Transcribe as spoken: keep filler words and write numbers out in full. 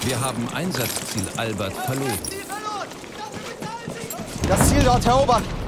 Wir haben Einsatzziel Albert verloren. Das Ziel dort erobern.